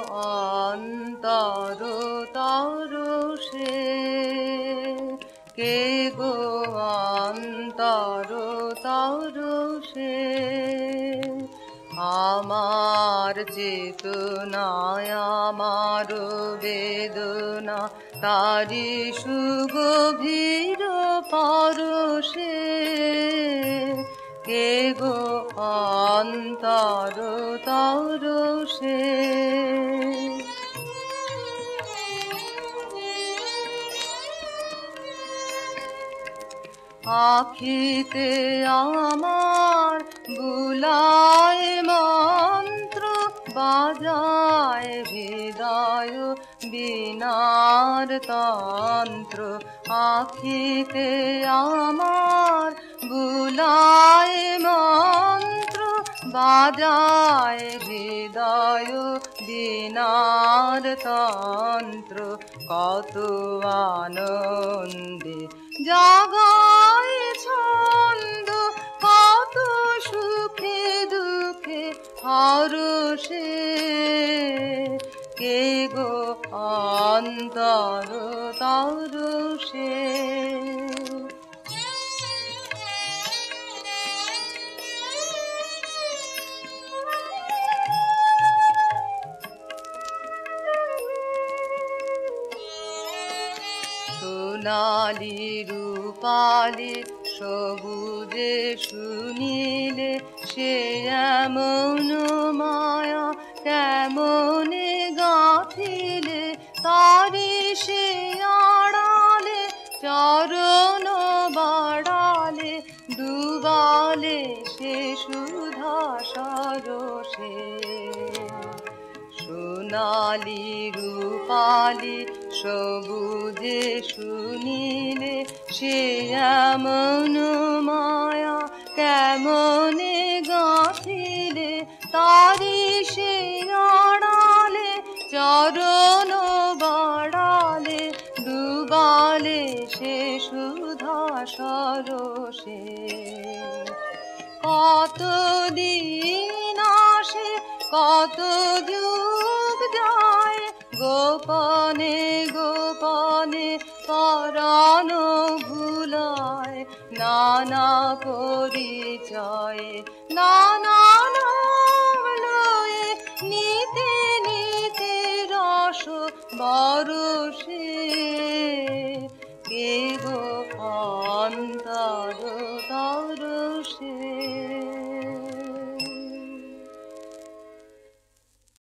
অন্তর তরসে, কে গো অন্তর তরসে। আমার চেতনায় আমার বেদনা তারি সুগভীর পরশে, কে গো অন্তর তরসে। আখিতে আমার বুলায় মন্ত্র, বাজায় হৃদয় বীণার তন্ত্র। আখিতে আমার বুলায় মন্ত্র, বাজায় হৃদয় বীণার তন্ত্র। কত আনন্দে জাগায় ছন্দ, কত সুখে দুঃখে হরষে, কে গো অন্তর তরসে। সোনালি রূপালি সবুজে শুনিলে, সে এমন মায়া কেমনে গাঁথিলে, তারি সে আড়ালে চরণ বাড়ালে, ডুবালে সে সুধা সরসে। সোনালি রূপালি সবুজে শুনিলে, সে এমন মায়া কেমনে গাঁথিলে, তারি সে আড়ালে চরণ বাড়ালে, ডুবালে সে সুধা সরসে। কত দিন আসে কত যুগ যায়, গোপনে গোপনে পরাণ ভুলায়, নানা পরিচয়ে নানা নাম লয়ে, নিতে নিতে রস বরষে,